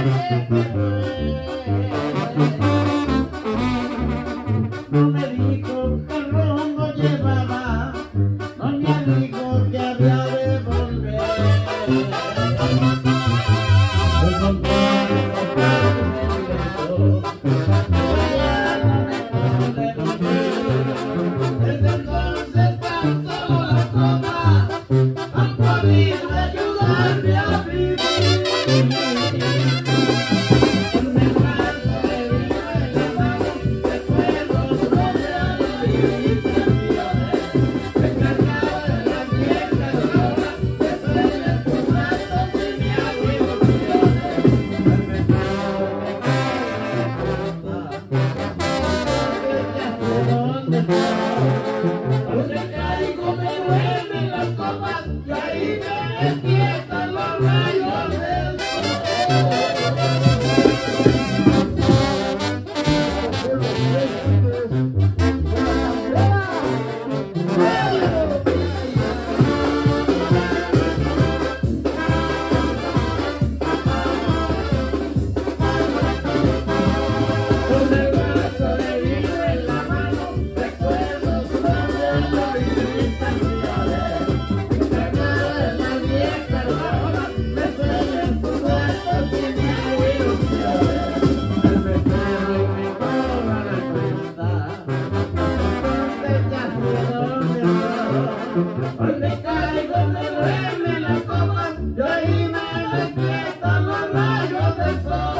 No me dijo que rumbo llevaba, no me dijo que había de volver. Desde entonces tan solo las copas han podido ayudarme a vivir. Con el brazo de vino en la mano, recuerdos donde a la vista me cargaba de las viejas horas, de sueños tus y mi ilusiones. Donde caigo me duelen las copas y ahí me despiertan los rayos del Con el vaso de vino en la mano, recuerdos donde la vista me cargaba de las viejas horas, me sueñan tus muertos y mi ilusiones. El mesero y mi cobra la cuenta, donde caigo me duelen las copas y ahí me despiertan los rayos del sol.